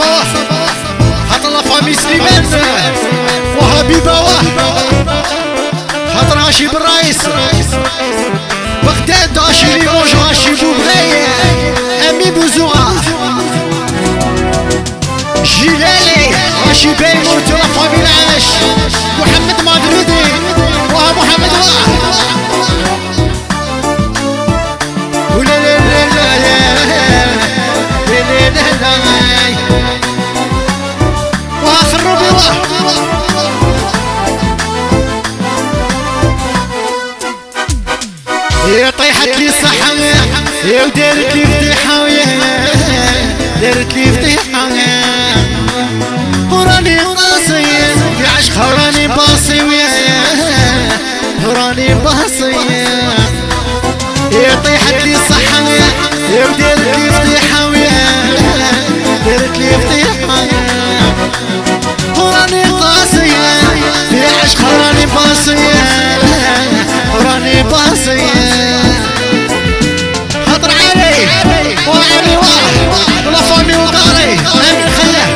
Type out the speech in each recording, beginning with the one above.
صفا خاطر لا فامي سليمان وهبيبة خاطر هاشي بالرايس بغداد هاشي ليموج هاشي بوبغاية امي بوزوعة جلالي هاشي بيموت لا فامي العاش محمد مدريدي وها محمد ولا لا لا لا لا لا لا وخربي يا طيحت لي الصحة يا ودارت لي فضيحة دارت لي فضيحة وراني قاصي في عشقها وراني باصي وراني باصي يا طيحت لي الصحة يا ودارت لي فضيحة دارت لي فضيحة وراني قاصي في عشقها وراني باصي وراني باصي خطر علي وعلي ولا فامي وقاري امين خلاه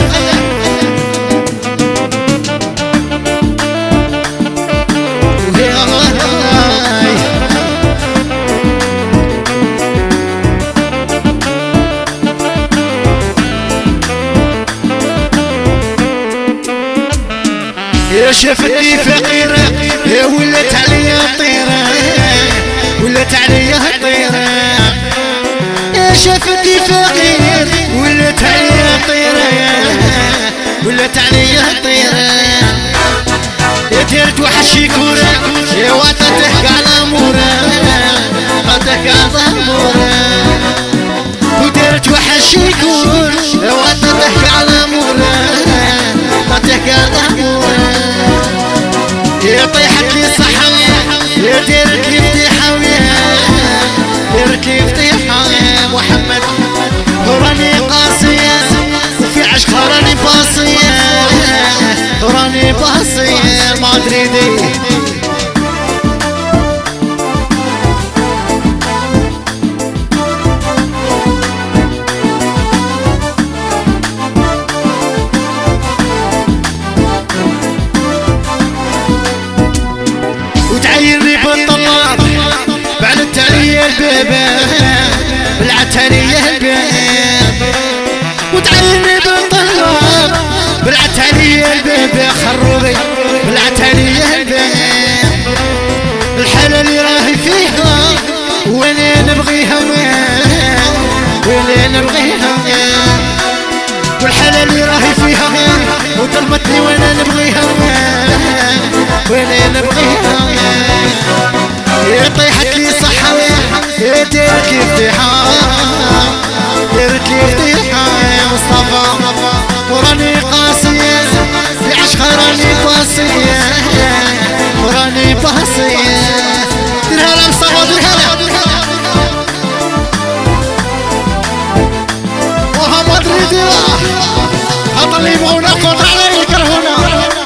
يا شفتني فقيرة يا ولت عليا طيرة ولت عليا طيرة يا شفتني فقير ولت عليا طيرة ولت عليا طيرة يا ديرت وحشي كورة يا وطتك على مورة وطتك على مورة وديرت وحشي كورة يا وطتك على مورة وطتك على مورة يا طيحت لي صحة يا ديرت لي فضيحة ديرت لي فضيحة محمد وراني قاسية في عشقها راني باصية وراني باصية مدريدي وتعيرني بالطلاب بعدت عليا البيبة بلعت عليا البيبة وتعيرني بالطلاب بلعت عليا البيبة خروبي بلعت عليا البيبة الحالة اللي راهي فيها وين نبغيها وين نبغيها والحالة اللي راهي فيها وطلبتني وين نبغيها وين نبغيها يا طيحت لي صحة يا ديرت لي فضيحة ديرت لي فضيحة يا مصطفى وراني قاسية في عشقها راني باصية وراني باصية ديرها لا مصطفى ديرها وها مدريدي خاطر اللي يبغونا قطع علي يكرهونا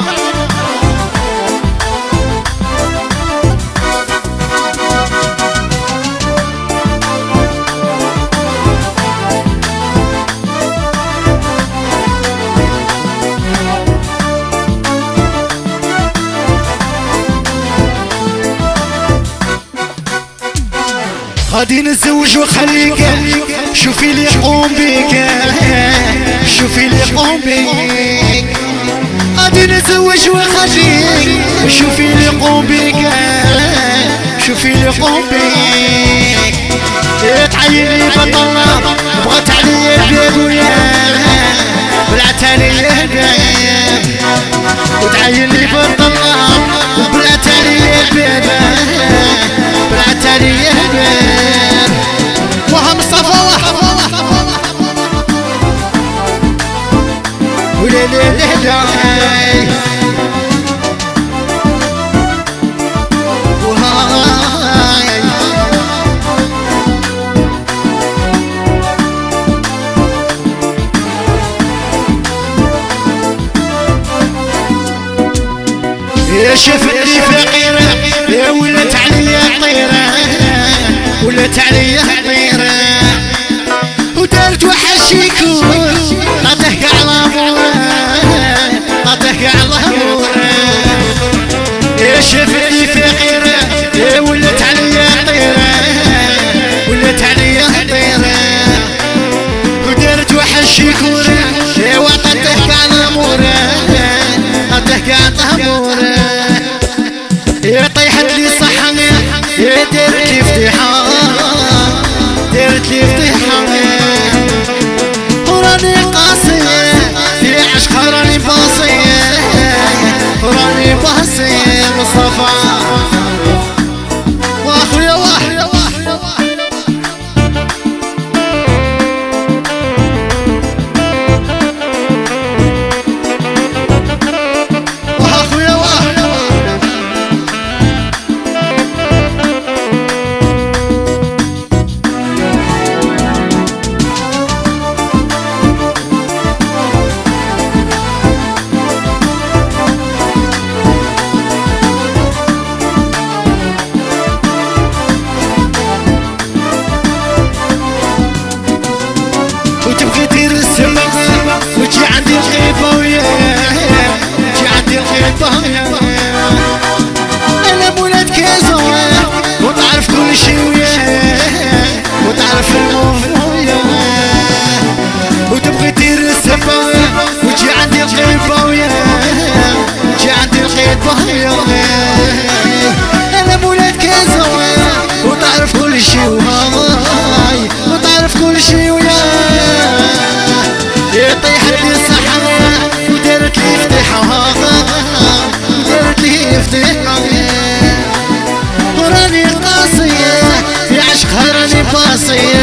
غادي نتزوج وخليك شوفي لي يقوم بيك شوفي لي يقوم بيك غادي نتزوج وخليك شوفي لي يقوم بيك شوفي لي يقوم بيك تعيني بالطلاب بغات عليا البيب وياه بلعت عليا البيب وتعيني بالطلاب وبلعت عليا البيب بلعت عليا البيب وها مصطفى ولا لا لا لا يا شفتني فقيرة يا ولت عليا طيرة ولت عليا طيرة ودارت وحشي كور لا تحكي على تحبها وياه. انا مولد كيزو وتعرف كل شي وياه، وتعرف الموضوع وياه، وتبغي دير السبة وتجي عندي الغيبة وياه، وتجي عندي الغيبة وياه. انا مولد كيزو وتعرف كل شي وهاي، وتعرف كل شي وياه. طيحت لي الصحة ودارت لي فضيحة، ودارت لي فضيحة، وراني قاسية في عشقها راني باصية.